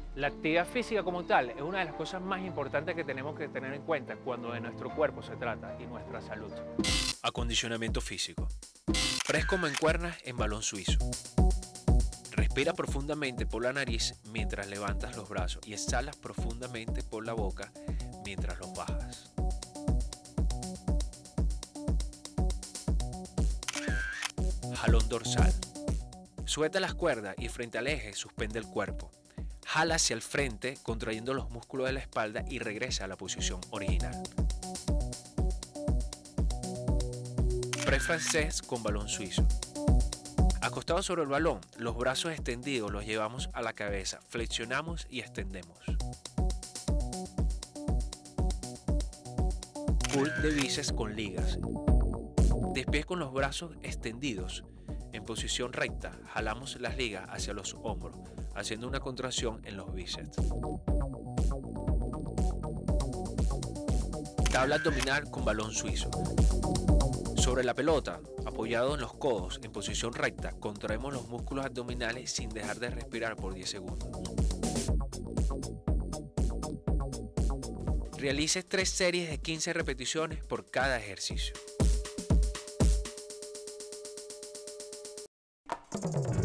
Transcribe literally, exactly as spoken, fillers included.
La actividad física como tal es una de las cosas más importantes que tenemos que tener en cuenta cuando de nuestro cuerpo se trata y nuestra salud. Acondicionamiento físico. Press con mancuernas en balón suizo. Respira profundamente por la nariz mientras levantas los brazos y exhalas profundamente por la boca mientras los bajas. Jalón dorsal. Suelta las cuerdas y frente al eje suspende el cuerpo. Jala hacia el frente contrayendo los músculos de la espalda y regresa a la posición original. Press francés con balón suizo. Acostados sobre el balón, los brazos extendidos los llevamos a la cabeza, flexionamos y extendemos. Pull de bíceps con ligas. De pie con los brazos extendidos, en posición recta, jalamos las ligas hacia los hombros, haciendo una contracción en los bíceps. Tabla abdominal con balón suizo. Sobre la pelota, apoyado en los codos en posición recta, contraemos los músculos abdominales sin dejar de respirar por diez segundos. Realice tres series de quince repeticiones por cada ejercicio.